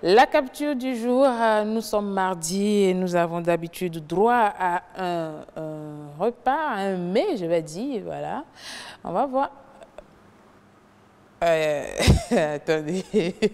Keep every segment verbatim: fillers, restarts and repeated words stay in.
la capture du jour, nous sommes mardi et nous avons d'habitude droit à un, un repas, un mets, je vais dire, voilà. On va voir. Euh, attendez,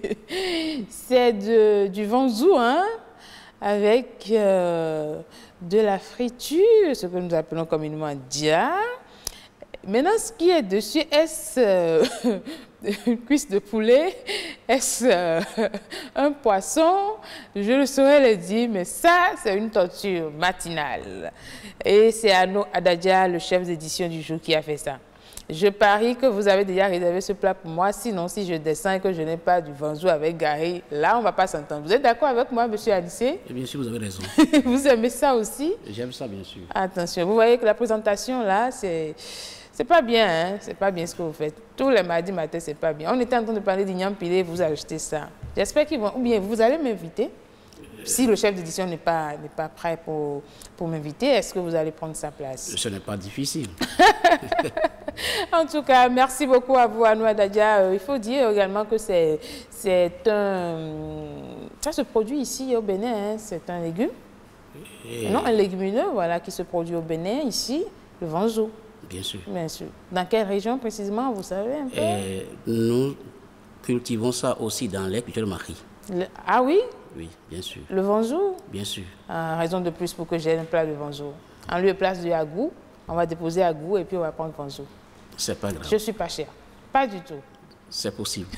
c'est du vanzou, hein, avec euh, de la friture, ce que nous appelons communément dia. Maintenant, ce qui est dessus, est-ce euh, une cuisse de poulet? Est-ce euh, un poisson? Je le saurais le dire, mais ça, c'est une torture matinale. Et c'est Ano Adadja, le chef d'édition du jour, qui a fait ça. Je parie que vous avez déjà réservé ce plat pour moi. Sinon, si je descends et que je n'ai pas du vanzou avec gari, là, on ne va pas s'entendre. Vous êtes d'accord avec moi, monsieur Anissé? Bien sûr, vous avez raison. Vous aimez ça aussi? J'aime ça, bien sûr. Attention, vous voyez que la présentation, là, c'est... C'est pas bien, hein? C'est pas bien ce que vous faites. Tous les mardis matin, c'est pas bien. On était en train de parler d'Ignam Pilé, vous achetez ça. J'espère qu'ils vont... Ou bien, vous allez m'inviter. Si le chef d'édition n'est pas, n'est pas prêt pour, pour m'inviter, est-ce que vous allez prendre sa place? Ce n'est pas difficile. En tout cas, merci beaucoup à vous, Ano Adadja. Euh, il faut dire également que c'est un... Ça se produit ici au Bénin, hein? C'est un légume. Et... Non, un légumineux, voilà, qui se produit au Bénin, ici, le vanzou. Bien sûr. Bien sûr. Dans quelle région précisément, vous savez un peu? Et nous cultivons ça aussi dans les cultures de Marie. Le... Ah oui? Oui, bien sûr. Le vanzou? Bien sûr. Ah, raison de plus pour que j'ai un plat de vanzou. En lieu de place du agou, on va déposer agou et puis on va prendre vanzou. C'est pas grave. Je suis pas chère. Pas du tout. C'est possible.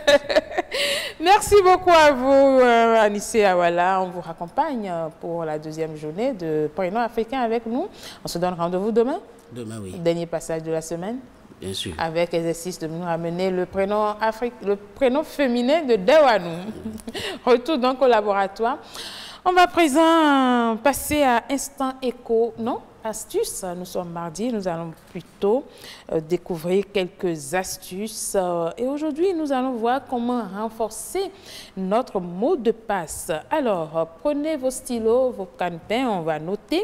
Merci beaucoup à vous, euh, Anissé Awala. On vous raccompagne pour la deuxième journée de Prénom africain avec nous. On se donne rendez-vous demain. Demain, oui. Dernier passage de la semaine. Bien sûr. Avec exercice de nous ramener le prénom, Afri... le prénom féminin de Dewanou. Retour donc au laboratoire. On va à présent passer à Instant Éco. Non, astuces. Nous sommes mardi, nous allons plutôt euh, découvrir quelques astuces. Euh, et aujourd'hui, nous allons voir comment renforcer notre mot de passe. Alors, euh, prenez vos stylos, vos calepins, on va noter.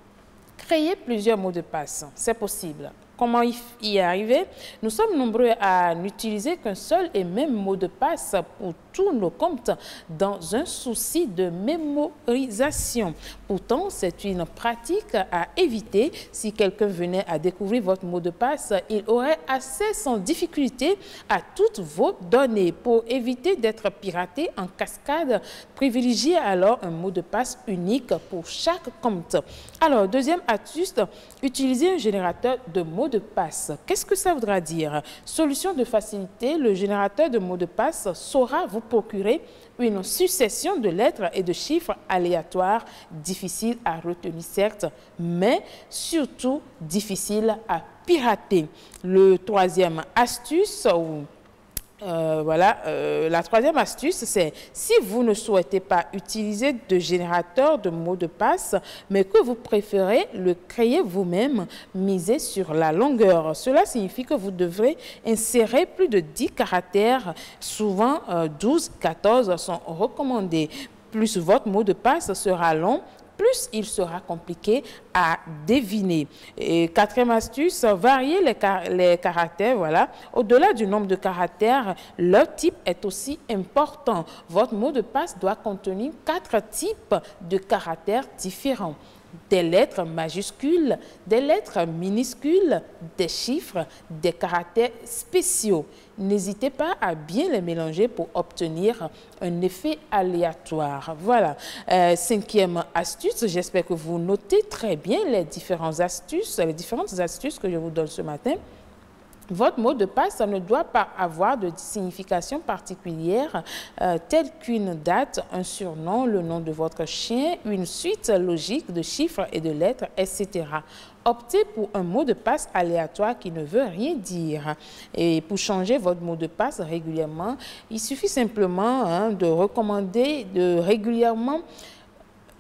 Créer plusieurs mots de passe, c'est possible. Comment y arriver? Nous sommes nombreux à n'utiliser qu'un seul et même mot de passe pour tous nos comptes dans un souci de mémorisation. Pourtant, c'est une pratique à éviter. Si quelqu'un venait à découvrir votre mot de passe, il aurait accès sans difficulté à toutes vos données. Pour éviter d'être piraté en cascade, privilégiez alors un mot de passe unique pour chaque compte. Alors, deuxième astuce, utilisez un générateur de mots de passe. Qu'est-ce que ça voudra dire? Solution de facilité, le générateur de mots de passe saura vous procurer une succession de lettres et de chiffres aléatoires, difficiles à retenir certes, mais surtout difficiles à pirater. Le troisième astuce, ou Euh, voilà, euh, la troisième astuce, c'est si vous ne souhaitez pas utiliser de générateur de mots de passe, mais que vous préférez le créer vous-même, misez sur la longueur. Cela signifie que vous devrez insérer plus de dix caractères, souvent euh, douze, quatorze sont recommandés. Plus votre mot de passe sera long, plus il sera compliqué à deviner. Et quatrième astuce, varier les, car les caractères. Voilà. Au-delà du nombre de caractères, leur type est aussi important. Votre mot de passe doit contenir quatre types de caractères différents. Des lettres majuscules, des lettres minuscules, des chiffres, des caractères spéciaux. N'hésitez pas à bien les mélanger pour obtenir un effet aléatoire. Voilà. Euh, cinquième astuce, j'espère que vous notez très bien les différentes astuces, les différentes astuces que je vous donne ce matin. Votre mot de passe ne doit pas avoir de signification particulière euh, telle qu'une date, un surnom, le nom de votre chien, une suite logique de chiffres et de lettres, et cetera. Optez pour un mot de passe aléatoire qui ne veut rien dire. Et pour changer votre mot de passe régulièrement, il suffit simplement hein, de recommander de régulièrement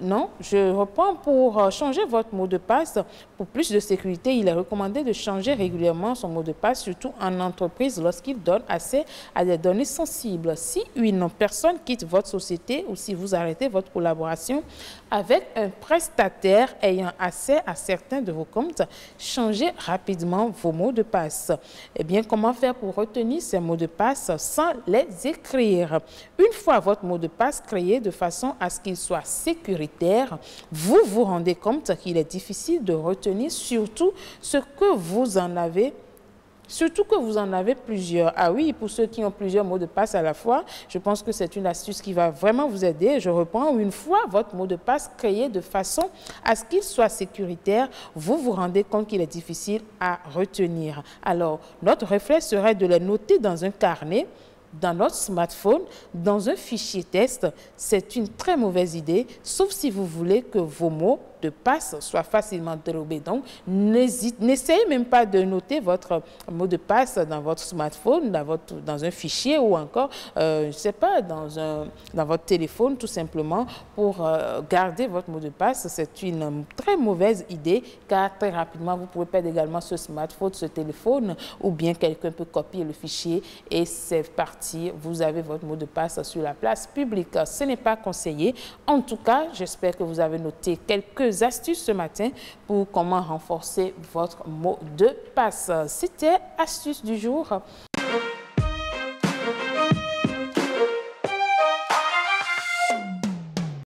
non, je reprends pour changer votre mot de passe. Pour plus de sécurité, il est recommandé de changer régulièrement son mot de passe, surtout en entreprise lorsqu'il donne accès à des données sensibles. Si une personne quitte votre société ou si vous arrêtez votre collaboration avec un prestataire ayant accès à certains de vos comptes, changez rapidement vos mots de passe. Eh bien, comment faire pour retenir ces mots de passe sans les écrire? Une fois votre mot de passe créé de façon à ce qu'il soit sécuritaire, vous vous rendez compte qu'il est difficile de retenir surtout ce que vous en avez Surtout que vous en avez plusieurs. Ah oui, pour ceux qui ont plusieurs mots de passe à la fois, je pense que c'est une astuce qui va vraiment vous aider. Je reprends, une fois votre mot de passe créé de façon à ce qu'il soit sécuritaire, vous vous rendez compte qu'il est difficile à retenir. Alors, notre réflexe serait de les noter dans un carnet, dans notre smartphone, dans un fichier test. C'est une très mauvaise idée, sauf si vous voulez que vos mots de passe soient facilement dérobés. Donc, n'essayez même pas de noter votre mot de passe dans votre smartphone, dans, votre, dans un fichier ou encore, euh, je ne sais pas, dans, un, dans votre téléphone, tout simplement, pour euh, garder votre mot de passe. C'est une très mauvaise idée, car très rapidement, vous pouvez perdre également ce smartphone, ce téléphone, ou bien quelqu'un peut copier le fichier et c'est parti. Vous avez votre mot de passe sur la place publique. Ce n'est pas conseillé. En tout cas, j'espère que vous avez noté quelques astuces ce matin pour comment renforcer votre mot de passe. C'était Astuce du jour.